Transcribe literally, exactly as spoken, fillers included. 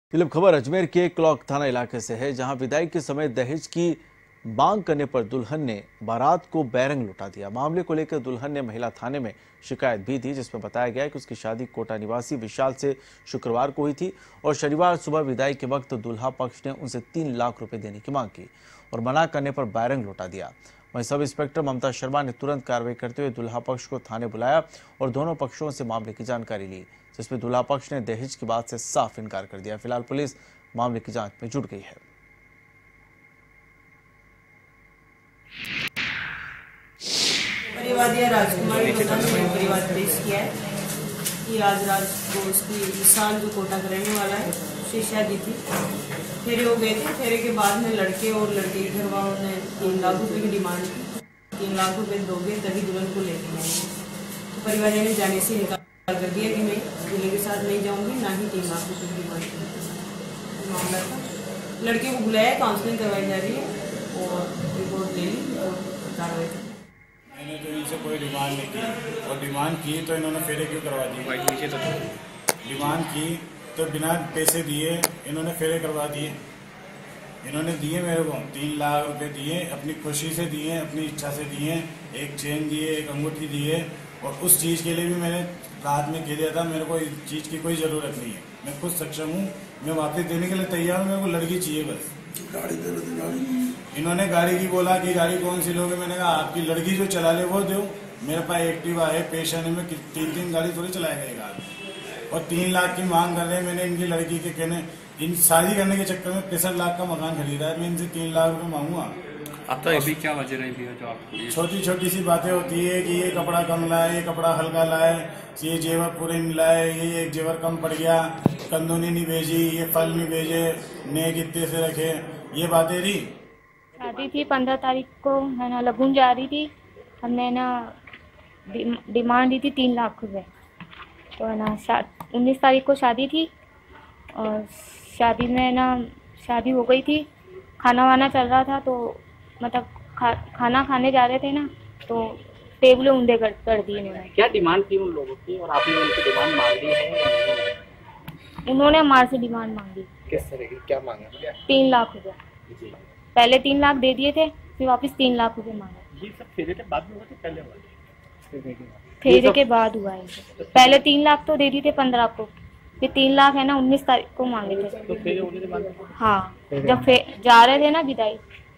Clip खबर अजमेर के clock थाना इलाके से है, जहां विदाई के समय दहेज की मांग करने पर दुल्हन ने बारात को बैरंग लुटा दिया। मामले को लेकर दुल्हन ने महिला थाने में शिकायत भी दी, जिसमें बताया गया कि उसकी शादी कोटा निवासी विशाल से शुक्रवार को हुई थी और शनिवार सुबह विदाई के वक्त दुल्हा पक्ष ने उनसे तीन लाख रुपए देने की मांग की और मना करने पर बैरंग लुटा दिया। वहीं सब इंस्पेक्टर ममता शर्मा ने तुरंत कार्रवाई करते हुए दुल्हा पक्ष को थाने बुलाया और दोनों पक्षों से मामले की जानकारी ली, जिसमें दुल्हा पक्ष ने दहेज की बात से साफ इनकार कर दिया। फिलहाल पुलिस मामले की जांच में जुट गई है। परिवादी राजकुमार ने परिवार पेश किया है कि आज रात को उसकी विशाल जो कोटा का रहने वाला है उसकी शादी थी। फेरे हो गए थे। फेरे के बाद में लड़के और लड़के के घर वालों ने तीन लाख रुपए की डिमांड की। तीन लाख रुपए दोगे तभी दुल्हन को लेके आएंगे। तो परिवार ने जाने से इनकार कर दिया कि मैं दूल्हे के साथ नहीं जाऊंगी, ना ही तीन लाख रुपए की डिमांड की मामला था। लड़के को बुलाया, काउंसलिंग करवाई जा रही है और रिपोर्ट ले ली और कार्रवाई की। मैंने तो इनसे कोई डिमांड नहीं की और डिमांड की तो इन्होंने फेरे क्यों करवा दी। डिमांड की तो बिना पैसे दिए इन्होंने फेरे करवा दिए। इन्होंने दिए मेरे को तीन लाख रुपए दिए, अपनी खुशी से दिए, अपनी इच्छा से दिए। एक चेन दिए, एक अंगूठी दिए और उस चीज़ के लिए भी मैंने रात में कह दिया था मेरे को इस चीज़ की कोई ज़रूरत नहीं है, मैं खुद सक्षम हूँ, मैं वापस देने के लिए तैयार हूँ, मेरे को लड़की चाहिए बस। गाड़ी दे रहे थे, गाड़ी इन्होंने गाड़ी की बोला कि गाड़ी कौन सी लोगे। मैंने कहा आपकी लड़की जो चला ले वो दो। मेरे पास एक्टिवा है, पेशा है, मैं तीन तीन गाड़ी थोड़ी चलाएगा एक आदमी। और तीन लाख की मांग कर रहे हैं। मैंने इनकी लड़की के कहने इन शादी करने के चक्कर में पैंसठ लाख का मकान खरीदा है, मैं इनसे तीन लाख रुपए मांगूंगा। अब तो अभी क्या वजह रही है जो आपको छोटी छोटी सी बातें होती है कि ये कपड़ा कम लाए, ये कपड़ा हल्का लाए, ये जेवर पूरे नहीं लाए, ये एक जेवर कम पड़ गया, कंदूनी नहीं भेजी, ये फल नहीं भेजे, नेक इतने से रखे, ये बातें रही। शादी थी पंद्रह तारीख को, है ना, लगून जा रही थी। हमने ना डिमांड दी थी तीन लाख रुपए। तो है ना उन्नीस तारीख को शादी थी और शादी में ना शादी हो गई थी, खाना वाना चल रहा था। तो मतलब खा, खाना खाने जा रहे थे ना, तो टेबलें ऊंधे कर, कर दिए इन्होंने। क्या डिमांड थी उन लोगों की और आपने उनकी डिमांड मांग ली है? उन्होंने हमारे से डिमांड मांगी। किस तरह की, क्या मांगा? तीन लाख रुपए। पहले तीन लाख दे दिए थे, फिर वापस तीन लाख रुपए मांगा। ये सब फेरे के बाद में हुआ था, पहले हुआ? फेरे के बाद हुआ है। पहले तीन लाख तो दे दिए थे पंद्रह को, फिर तीन लाख है ना उन्नीस तारीख को मांगे थे। तो फेरे होने के बाद? हाँ, जब जा रहे थे ना विदाई